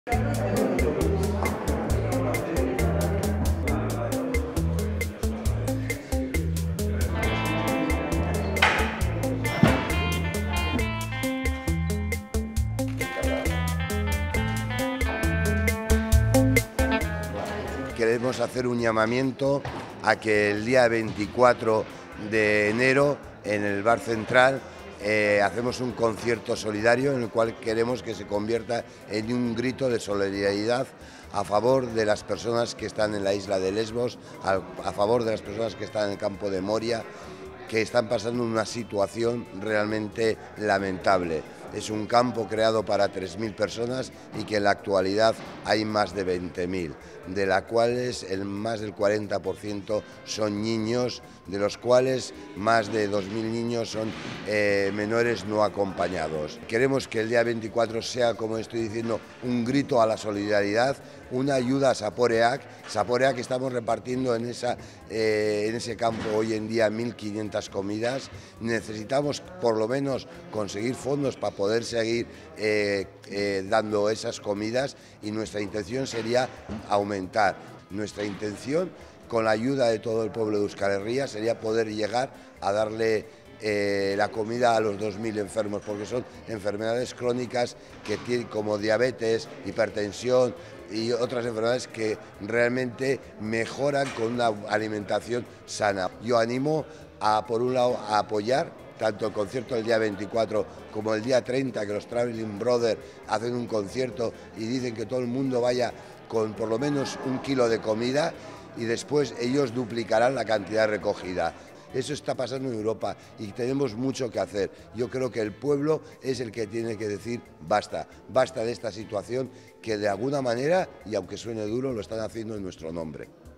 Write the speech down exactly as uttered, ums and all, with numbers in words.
Queremos hacer un llamamiento a que el día veinticuatro de enero en el Bar Central eh, hacemos un concierto solidario en el cual queremos que se convierta en un grito de solidaridad a favor de las personas que están en la isla de Lesbos, a, a favor de las personas que están en el campo de Moria, que están pasando una situación realmente lamentable. Es un campo creado para tres mil personas y que en la actualidad hay más de veinte mil, de las cuales el más del cuarenta por ciento son niños, de los cuales más de dos mil niños son eh, menores no acompañados. Queremos que el día veinticuatro sea, como estoy diciendo, un grito a la solidaridad, una ayuda a Zaporeak. Zaporeak estamos repartiendo en, esa, eh, en ese campo hoy en día mil quinientas comidas. Necesitamos por lo menos conseguir fondos para poder seguir eh, eh, dando esas comidas y nuestra intención sería aumentar. Nuestra intención, con la ayuda de todo el pueblo de Euskal Herria, sería poder llegar a darle eh, la comida a los dos mil enfermos, porque son enfermedades crónicas que tienen, como diabetes, hipertensión y otras enfermedades que realmente mejoran con una alimentación sana. Yo animo a, por un lado, a apoyar tanto el concierto del día veinticuatro como el día treinta, que los Traveling Brothers hacen un concierto y dicen que todo el mundo vaya con por lo menos un kilo de comida y después ellos duplicarán la cantidad recogida. Eso está pasando en Europa y tenemos mucho que hacer. Yo creo que el pueblo es el que tiene que decir basta, basta de esta situación que de alguna manera, y aunque suene duro, lo están haciendo en nuestro nombre.